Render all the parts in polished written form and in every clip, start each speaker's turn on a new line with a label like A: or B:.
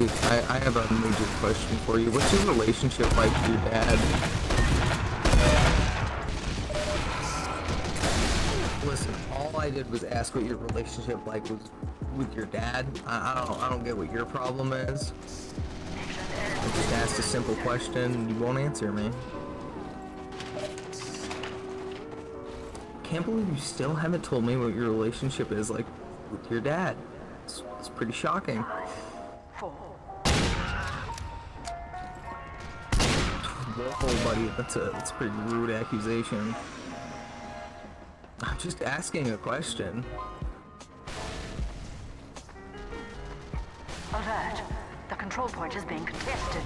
A: Dude, I have a major question for you. What's your relationship like with your dad? Listen, all I did was ask what your relationship like was with your dad. I don't get what your problem is. I just asked a simple question and you won't answer me. Can't believe you still haven't told me what your relationship is like with your dad. It's pretty shocking. Whoa, buddy, that's a pretty rude accusation. I'm just asking a question.
B: Alert! The control point is being contested.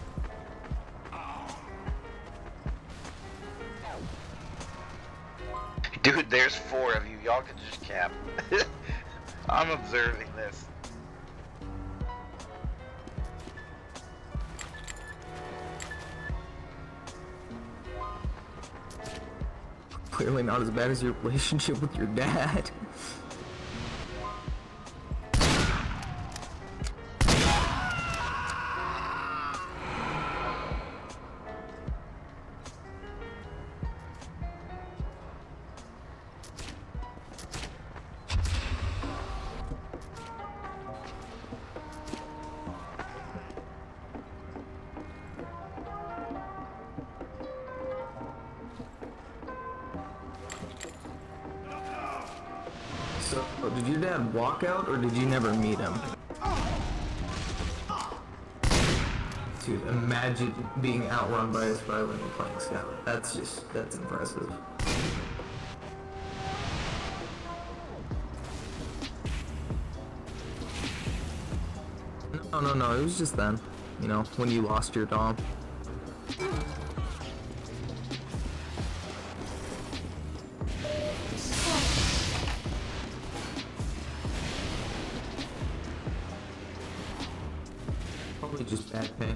C: Dude, there's 4 of you. Y'all can just cap. I'm observing this.
A: Clearly not as bad as your relationship with your dad. So, did your dad walk out, or did you never meet him? Dude, imagine being outrun by a spy when you're playing Scout. That's impressive. No, it was just then. You know, when you lost your dom. Probably just bad pay.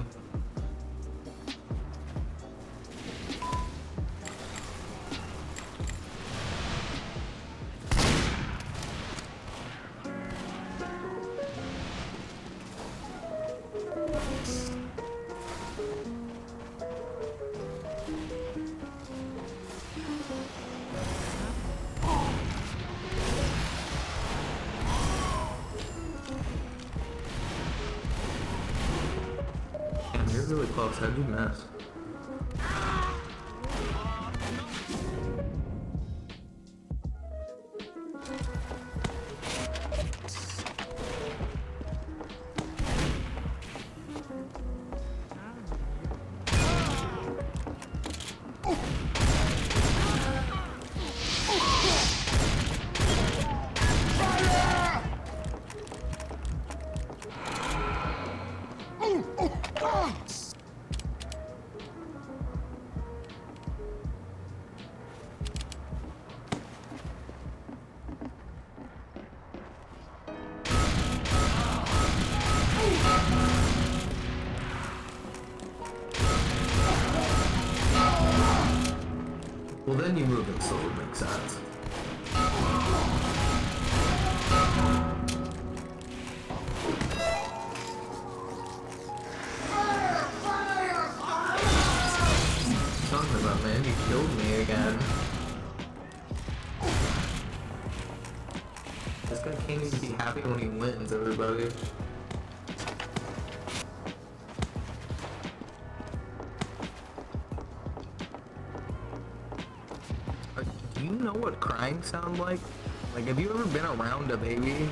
A: You're really close. How'd you miss? Well, then you move it so it makes sense. Talking about, man, you killed me again. This guy can't even be happy when he wins, everybody. Do you know what crying sounds like? Like, have you ever been around a baby?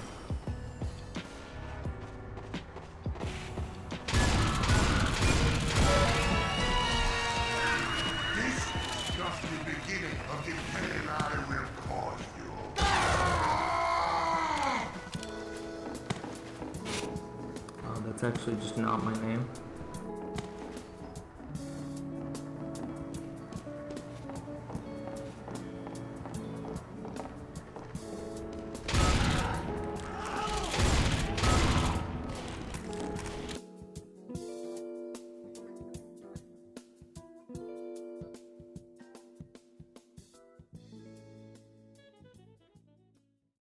D: This is just the beginning of the pain I will cause you.
A: Oh, that's actually just not my name.